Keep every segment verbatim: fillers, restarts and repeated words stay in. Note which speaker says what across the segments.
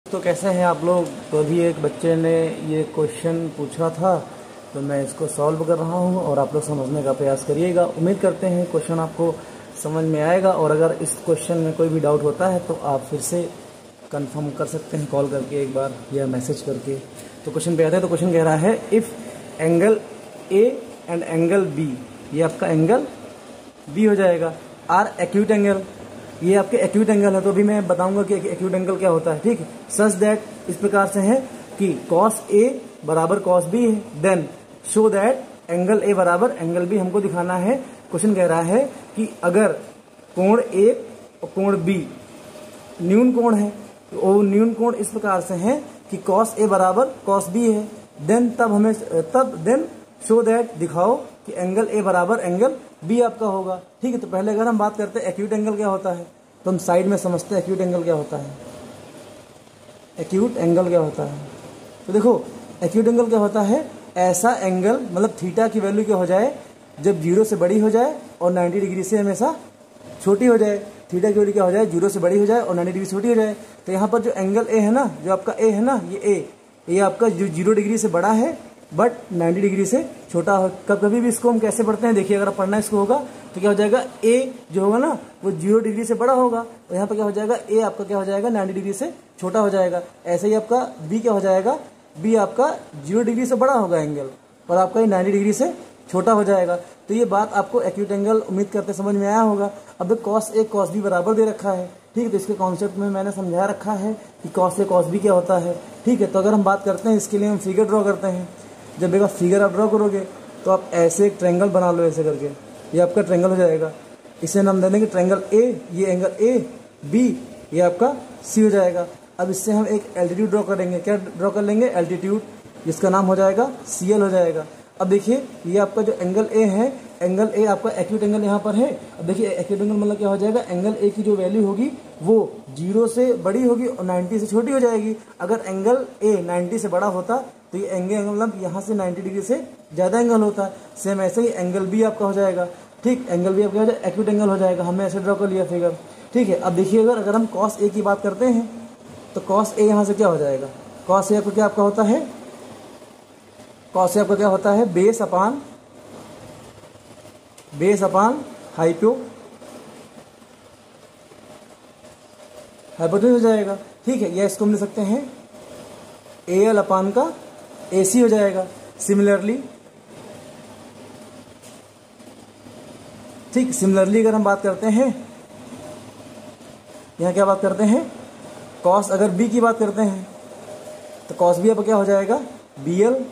Speaker 1: तो कैसे हैं आप लोग। तो अभी एक बच्चे ने ये क्वेश्चन पूछा था तो मैं इसको सॉल्व कर रहा हूँ और आप लोग समझने का प्रयास करिएगा। उम्मीद करते हैं क्वेश्चन आपको समझ में आएगा और अगर इस क्वेश्चन में कोई भी डाउट होता है तो आप फिर से कंफर्म कर सकते हैं कॉल करके एक बार या मैसेज करके। तो क्वेश्चन पे आते हैं। तो क्वेश्चन कह रहा है if angle A and angle B, ये आपका एंगल बी हो जाएगा, आर एक्यूट एंगल, ये आपके एक्यूट एंगल है। तो अभी मैं बताऊंगा कि एक्यूट एंगल क्या होता है, ठीक है। सच दैट इस प्रकार से है कि कॉस ए बराबर कॉस बी है, then show that angle A बराबर एंगल बी हमको दिखाना है। क्वेश्चन कह रहा है कि अगर कोण ए और कोण बी न्यून कोण है, तो वो न्यून कोण इस प्रकार से है कि कॉस ए बराबर कॉस बी है, देन तब हमें तब देन शो दैट दिखाओ कि एंगल ए बराबर एंगल बी आपका होगा, ठीक है। तो पहले अगर हम बात करते हैं एक्यूट एंगल क्या होता है तो हम साइड में समझते हैं एक्यूट एंगल क्या होता है। एक्यूट एंगल क्या होता है तो देखो, एक्यूट एंगल क्या होता है, ऐसा एंगल मतलब थीटा की वैल्यू क्या हो जाए जब जीरो से बड़ी हो जाए और नाइन्टी डिग्री से हमेशा छोटी हो जाए। थीटा की वैल्यू क्या हो जाए, जीरो से बड़ी हो जाए और नाइन्टी डिग्री से छोटी हो जाए। तो यहाँ पर जो एंगल ए है ना, जो आपका ए है ना, ये ए ये आपका जो जीरो डिग्री से बड़ा है बट नाइन्टी डिग्री से छोटा हो। कब कभी भी इसको हम कैसे पढ़ते हैं, देखिए अगर पढ़ना इसको होगा तो क्या हो जाएगा, ए जो होगा ना वो जीरो डिग्री से बड़ा होगा और यहाँ पर क्या हो जाएगा, ए आपका क्या हो जाएगा नाइन्टी डिग्री से छोटा हो जाएगा। ऐसे ही आपका बी क्या हो जाएगा, बी आपका जीरो डिग्री से बड़ा होगा एंगल और आपका ये नाइन्टी डिग्री से छोटा हो जाएगा। तो ये बात आपको एक्यूट एंगल उम्मीद करते समझ में आया होगा। अब कॉस ए कॉस बी बराबर दे रखा है, ठीक है। तो इसके कॉन्सेप्ट में मैंने समझा रखा है कि कॉस ए कॉस बी क्या होता है, ठीक है। तो अगर हम बात करते हैं इसके लिए हम फिगर ड्रॉ करते हैं। जब एक फिगर आप ड्रॉ करोगे तो आप ऐसे एक ट्रायंगल बना लो, ऐसे करके ये आपका ट्रायंगल हो जाएगा। इसे नाम दे देंगे ट्रायंगल ए, ये एंगल ए, बी ये आपका सी हो जाएगा। अब इससे हम एक एल्टीट्यूड ड्रॉ करेंगे। क्या ड्रॉ कर लेंगे, एल्टीट्यूड, जिसका नाम हो जाएगा सी एल हो जाएगा। अब देखिए ये आपका जो एंगल ए है, एंगल ए आपका एक्यूट एंगल यहाँ पर है। अब देखिए एक्यूट एंगल मतलब क्या हो जाएगा, एंगल ए की जो वैल्यू होगी वो जीरो से बड़ी होगी और नाइन्टी से छोटी हो जाएगी। अगर एंगल ए नाइन्टी से बड़ा होता तो ये एंगल मतलब यहाँ से नाइन्टी डिग्री से ज़्यादा एंगल होता है। सेम ऐसे ही एंगल बी आपका हो जाएगा, ठीक। एंगल बी आपका हो जाएगा एक्यूट एंगल हो जाएगा। हमने ऐसे ड्रॉ कर लिया फिगर, ठीक है। अब देखिए अगर अगर हम कॉस ए की बात करते हैं तो कॉस ए यहाँ से क्या हो जाएगा, कॉस ए आपका क्या आपका होता है, कॉस ए आपका क्या होता है, base upon base upon hypo hypotenuse हो जाएगा, ठीक है। या इसको हम ले सकते हैं ए एल अपान का ए सी हो जाएगा। सिमिलरली, ठीक, सिमिलरली अगर हम बात करते हैं, यहाँ क्या बात करते हैं, कॉस अगर बी की बात करते हैं तो कॉस बी आपका क्या हो जाएगा, B L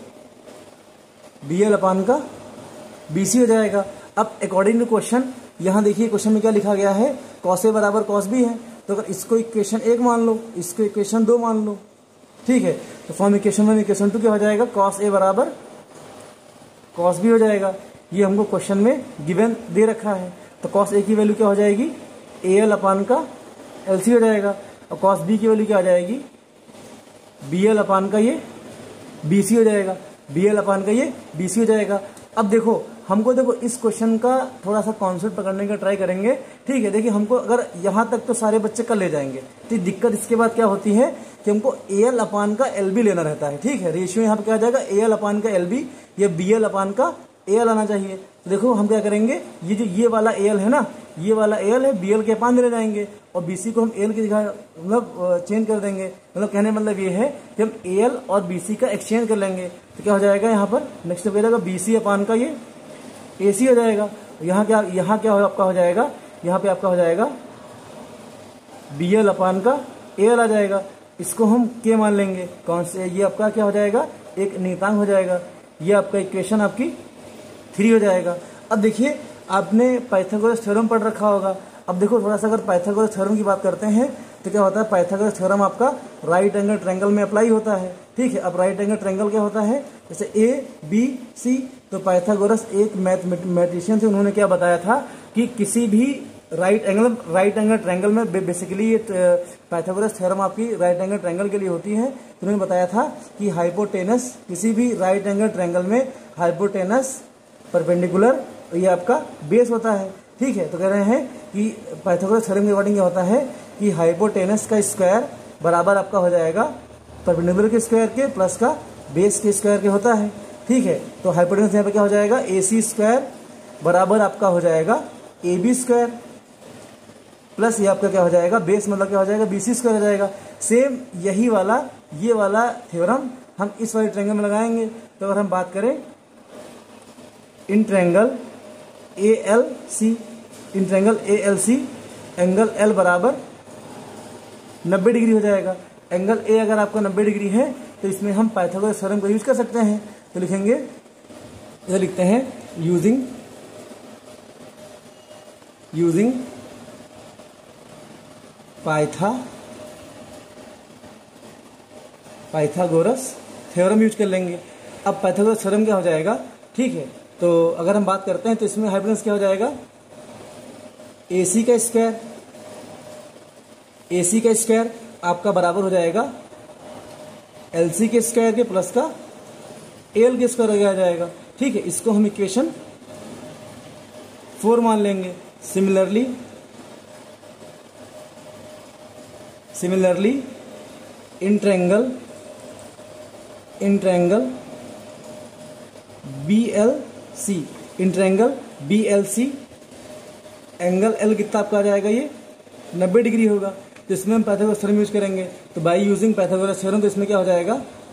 Speaker 1: B L upon का बी सी हो जाएगा। अब अकॉर्डिंग टू क्वेश्चन, यहाँ देखिए क्वेश्चन में क्या लिखा गया है, कॉस ए बराबर कॉस बी है। तो अगर इसको इक्वेशन एक मान लो, इसको इक्वेशन दो मान लो, ठीक है। तो form equation one equation two क्या हो जाएगा, कॉस ए बराबर कॉस बी हो जाएगा। ये हमको क्वेश्चन में गिवन दे रखा है। तो कॉस ए की वैल्यू क्या हो जाएगी, ए एल अपान का एल सी हो जाएगा और कॉस बी की वैल्यू क्या आ जाएगी, बी एल अपान का ये बी सी हो जाएगा। बी एल अपान का ये बी सी हो जाएगा। अब देखो हमको देखो इस क्वेश्चन का थोड़ा सा कॉन्सेप्ट पकड़ने का ट्राई करेंगे, ठीक है। देखिए हमको अगर यहाँ तक तो सारे बच्चे कर ले जाएंगे, तो दिक्कत इसके बाद क्या होती है कि हमको ए एल अपान का एल बी लेना रहता है, ठीक है। रेशियो यहाँ पे क्या आ जाएगा, ए एल अपान का एल बी या बी एल अपान का ए एल आना चाहिए। तो देखो हम क्या करेंगे, ये जो ये वाला ए एल है ना, ये वाला ए एल है, बी एल के अपान ले जाएंगे और बी सी को हम ए एल की जगह मतलब चेंज कर देंगे। मतलब कहने मतलब ये है कि हम ए एल और बी सी का एक्सचेंज कर लेंगे। तो क्या हो जाएगा, यहाँ पर नेक्स्ट हो जाएगा बी सी अपान का ये ए सी हो जाएगा। यहाँ क्या यहाँ क्या हो आपका हो जाएगा, यहाँ पे आपका हो जाएगा बी एल अपान का ए एल आ जाएगा। इसको हम के मान लेंगे, कौन से, ये आपका क्या हो जाएगा, एक नियतांक हो जाएगा। ये आपका इक्वेशन आपकी थ्री हो जाएगा। अब देखिए आपने पाइथागोरस थ्योरम पढ़ रखा होगा। अब देखो थोड़ा सा अगर पाइथागोरस थ्योरम की बात करते हैं तो क्या होता है, पाइथागोरस थ्योरम आपका राइट एंगल ट्रायंगल में अप्लाई होता है, ठीक है। अब राइट एंगल ट्रायंगल क्या होता है, जैसे ए बी सी, तो पाइथागोरस एक मैथमेटिशियन थे, उन्होंने क्या बताया था कि किसी भी right angle right angle triangle में बेसिकली ये पाइथागोरस थ्योरम आपकी राइट एंगल ट्रायंगल के लिए होती है। तो उन्होंने बताया था कि हाइपोटेनस, किसी भी राइट एंगल ट्रायंगल में हाइपोटेनस परपेंडिकुलर ये आपका बेस होता है, ठीक है। तो कह रहे हैं कि पाइथागोरस थ्योरम के अकॉर्डिंग क्या होता है कि हाइपोटेनस का स्क्वायर बराबर आपका हो जाएगा परपेंडिकुलर के स्क्वायर के प्लस का बेस के स्क्वायर के होता है। ठीक है, तो हाइपोटेन्यूज यहाँ पे क्या हो जाएगा, ए सी स्क्वायर बराबर आपका हो जाएगा ए बी स्क्वायर प्लस ये आपका क्या हो जाएगा, बेस मतलब क्या हो जाएगा, बी सी स्क्वायर हो जाएगा। सेम यही वाला ये वाला थ्योरम हम इस वाले ट्रायंगल में लगाएंगे। तो अगर हम बात करें in triangle A L C, in triangle A L C angle L बराबर नब्बे डिग्री हो जाएगा। एंगल ए अगर आपका नब्बे डिग्री है तो इसमें हम पाइथागोरस थ्योरम को यूज कर सकते हैं। तो लिखेंगे, इधर लिखते हैं using using pytha Pythagoras theorem use कर लेंगे। अब पाइथागोरस थ्योरम क्या हो जाएगा, ठीक है, तो अगर हम बात करते हैं तो इसमें हाइपोटेन्यूज क्या हो जाएगा, ए सी का स्क्वायर, ए सी का स्क्वायर आपका बराबर हो जाएगा एल सी के स्क्वायर के प्लस का एल के स्क्वायर हो जाएगा। ठीक है, इसको हम इक्वेशन फोर मान लेंगे। Similarly similarly in triangle in triangle B L C in triangle B L C angle L कितना आपका आ जाएगा, ये नब्बे डिग्री होगा। तो इसमें हम पाइथागोरस थ्योरम यूज करेंगे। तो बाय यूजिंग पाइथागोरस थ्योरम तो इसमें क्या हो जाएगा,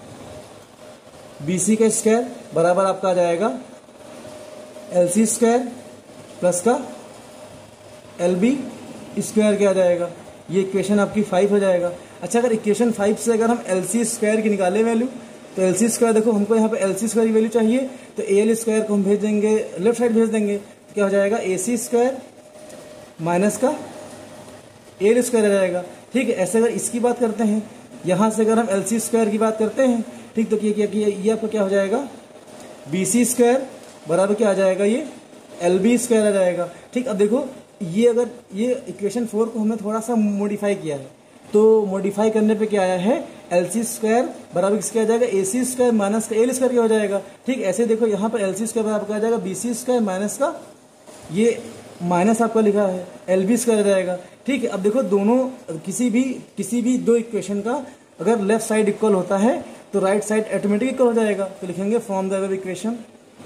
Speaker 1: बी सी का स्क्वायर बराबर आपका आ जाएगा एल सी स्क्वायर प्लस का एल बी स्क्वायर क्या आ जाएगा, ये इक्वेशन आपकी फाइव हो जाएगा। अच्छा, अगर इक्वेशन फाइव से अगर हम एल सी स्क्वायर की निकाले वैल्यू, तो एल सी स्क्वायर देखो हमको यहाँ पे एल सी स्क्वायर की वैल्यू चाहिए, तो ए एल स्क्वायर को हम भेज देंगे लेफ्ट साइड भेज देंगे। तो क्या हो जाएगा, ए सी स्क्वायर माइनस का ए एल स्क्वायर आ जाएगा। ठीक है, ऐसे अगर इसकी बात करते हैं, यहाँ से अगर हम एल सी स्क्वायर की बात करते हैं, ठीक, तो क्या किया, ये आपका क्या हो जाएगा, बी सी स्क्वायर बराबर क्या आ जाएगा, ये एल बी स्क्वायर आ जाएगा। ठीक, अब देखो ये अगर ये इक्वेशन फोर को हमने थोड़ा सा मॉडिफाई किया है, तो मॉडिफाई करने पे क्या आया है, एल सी स्क्वायर बराबर किसका आ जाएगा, ए सी स्क्वायर माइनस का एल स्क्वायर क्या हो जाएगा। ठीक, ऐसे देखो यहाँ पर एल सी स्क्वायर बराबर क्या आ जाएगा, बी सी स्क्वायर माइनस का ये माइनस आपका लिखा है एल बी स्क्वायर आ जाएगा। ठीक है, अब देखो दोनों किसी भी किसी भी दो इक्वेशन का अगर लेफ्ट साइड इक्वल होता है तो राइट साइड ऑटोमेटिक इक्वल हो जाएगा। तो लिखेंगे from the above equation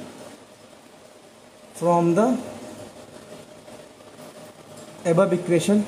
Speaker 1: from the above equation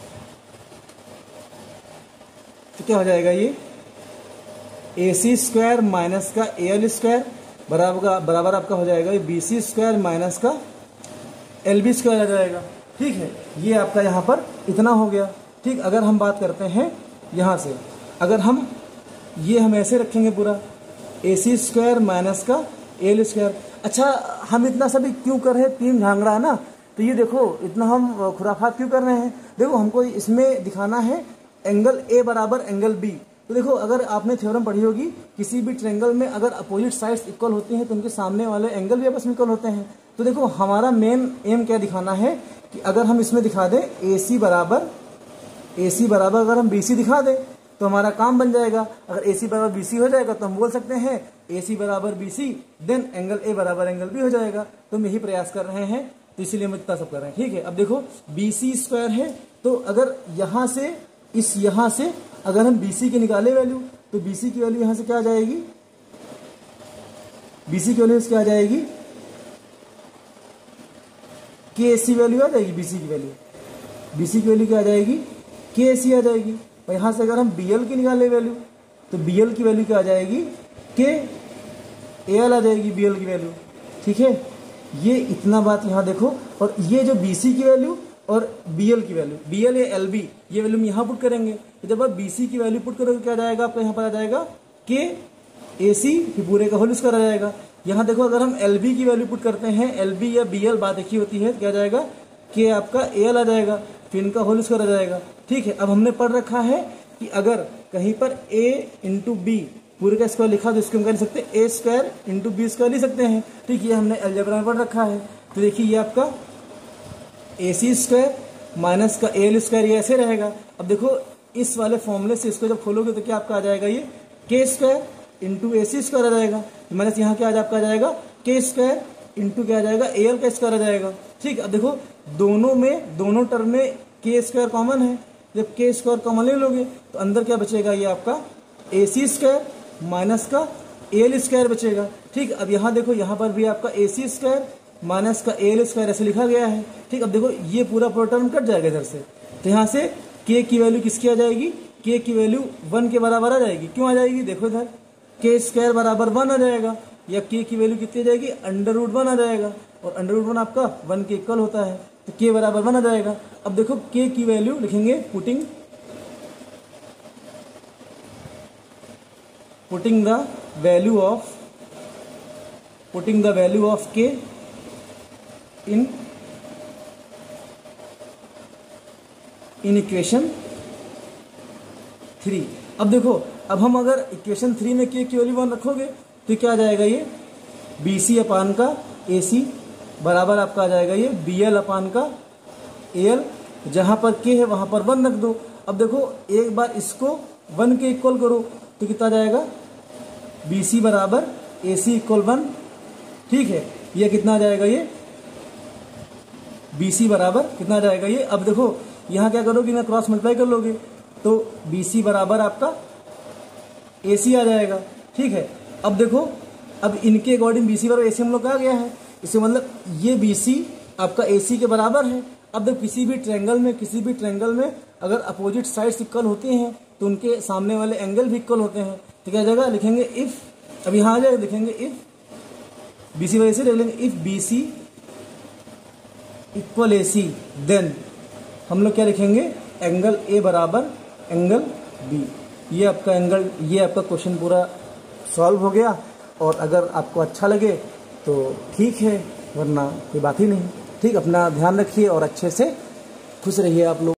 Speaker 1: तो क्या हो जाएगा, ये ए सी स्क्वायर माइनस का ए एल स्क्वायर बराबर बराबर आपका हो जाएगा ये बी सी स्क्वायर माइनस का एल बी स्क्वायर आ जाएगा। ठीक है, ये आपका यहाँ पर इतना हो गया। ठीक, अगर हम बात करते हैं यहाँ से, अगर हम ये हम ऐसे रखेंगे पूरा ए सी स्क्वायर माइनस का एल स्क्वायर। अच्छा, हम इतना सभी क्यों कर रहे हैं, तीन झांगड़ा है ना, तो ये देखो इतना हम खुराफात क्यों कर रहे हैं। देखो हमको इसमें दिखाना है एंगल ए बराबर एंगल बी। तो देखो अगर आपने थ्योरम पढ़ी होगी, किसी भी ट्रायंगल में अगर अपोजिट साइड्स इक्वल होती हैं तो उनके सामने वाले एंगल भी आपस में इक्वल होते हैं। तो देखो हमारा मेन एम क्या दिखाना है कि अगर हम इसमें दिखा दें ए सी बराबर ए सी बराबर अगर हम बी सी दिखा दें तो हमारा काम बन जाएगा। अगर ए सी बराबर बी सी हो जाएगा तो हम बोल सकते हैं ए सी बराबर B C, then angle A बराबर एंगल बी हो जाएगा। तो हम यही प्रयास कर रहे हैं, तो इसीलिए हम इतना सब कर रहे हैं। ठीक है, अब देखो बी सी स्क्वायर है, तो अगर यहाँ से इस यहाँ से अगर हम बी सी की निकाले वैल्यू, तो बी सी की वैल्यू यहाँ से क्या आ जाएगी, बी सी की वैल्यू क्या आ जाएगी, के सी वैल्यू आ जाएगी, बी सी की वैल्यू बी सी की वैल्यू क्या आ जाएगी, के सी आ जाएगी। और यहाँ से अगर हम बी एल की निकाले वैल्यू, तो बी एल की वैल्यू क्या आ जाएगी, के ए एल आ जाएगी बी एल की वैल्यू। ठीक है, ये इतना बात यहाँ देखो। और ये जो बी सी की वैल्यू और बी एल की वैल्यू, बी एल या एल बी, ये वैल्यू हम यहाँ पुट करेंगे। तो जब आप बी सी की वैल्यू पुट करोगे क्या आ जाएगा आपका, यहाँ पर आ जाएगा के ए सी पूरे का होल स्क्वायर आ जाएगा। यहाँ देखो अगर हम एल बी की वैल्यू पुट करते हैं, एल बी या बी एल बात एक ही होती है, क्या आ जाएगा, के आपका ए एल आ जाएगा, फिर इनका होल स्क्वायर आ जाएगा। ठीक है, अब हमने पढ़ रखा है कि अगर कहीं पर a इंटू बी पूरे का स्क्वायर लिखा तो इसको हम कह सकते हैं A square into B square लिख सकते हैं। ठीक, ये हमने अलजेब्रा में पढ़ रखा है। तो देखिए ये आपका ए सी स्क्वायर माइनस का ए एल स्क्वायर, ये ऐसे रहेगा। अब देखो इस वाले फॉर्मूले से इसको जब खोलोगे तो क्या आपका आ जाएगा, ये K square into A C square आ जाएगा, माइनस यहाँ क्या आपका आ जाएगा, के स्क्वायर इंटू क्या आ जाएगा, ए एल का स्क्वायर आ जाएगा। ठीक, अब देखो दोनों में दोनों टर्म में के स्क्वायर कॉमन है, जब के स्क्वायर कॉमन ले लोगे तो अंदर क्या बचेगा, ये आपका ए सी स्क्वायर माइनस का एल स्क्वायर बचेगा। ठीक, अब यहाँ देखो, यहाँ पर भी आपका ए सी स्क्वायर माइनस का एल स्क्वायर ऐसे लिखा गया है। ठीक, अब देखो ये पूरा पूरा टर्म कट जाएगा इधर से, तो यहाँ से के की वैल्यू किसकी आ जाएगी, के की वैल्यू वन के बराबर आ जाएगी। क्यों आ जाएगी, देखो इधर के स्क्वायर बराबर वन आ जाएगा, या के की वैल्यू कितनी आ जाएगी, अंडर रूट वन आ जाएगा, और अंडर रूट वन आपका वन के इक्वल होता है, तो के बराबर वन आ जाएगा। अब देखो के की वैल्यू लिखेंगे, putting putting the value of putting the value of K in in equation three. अब देखो, अब हम अगर इक्वेशन थ्री में के की वैल्यू वन रखोगे तो क्या आ जाएगा, ये बी सी अपान का ए सी बराबर आपका आ जाएगा ये बी एल अपान का ए एल, जहां पर के है वहां पर वन रख दो। अब देखो एक बार इसको वन के इक्वल करो तो कितना आ जाएगा, बी सी बराबर ए सी इक्वल वन। ठीक है, ये कितना आ जाएगा, ये बी सी बराबर कितना आ जाएगा ये। अब देखो यहाँ क्या करोगे ना, क्रॉस मल्टीप्लाई कर लोगे तो बी सी बराबर आपका ए सी आ जाएगा। ठीक है, अब देखो, अब इनके अकॉर्डिंग बी सी बराबर ए सी हम लोग का आ गया है, इससे मतलब ये बी सी आपका ए सी के बराबर है। अब देखो किसी भी ट्रायंगल में किसी भी ट्रायंगल में अगर अपोजिट साइड्स इक्वल होती हैं तो उनके सामने वाले एंगल भी इक्वल होते हैं। तो क्या जगह लिखेंगे, इफ, अब यहाँ आ जाएगा, लिखेंगे if B C by A C, लिख लेंगे if B C equal A C, then हम लोग क्या लिखेंगे, एंगल ए बराबर एंगल बी। ये आपका एंगल, ये आपका क्वेश्चन पूरा सॉल्व हो गया। और अगर आपको अच्छा लगे तो ठीक है, वरना कोई बात ही नहीं। ठीक, अपना ध्यान रखिए और अच्छे से खुश रहिए आप लोग।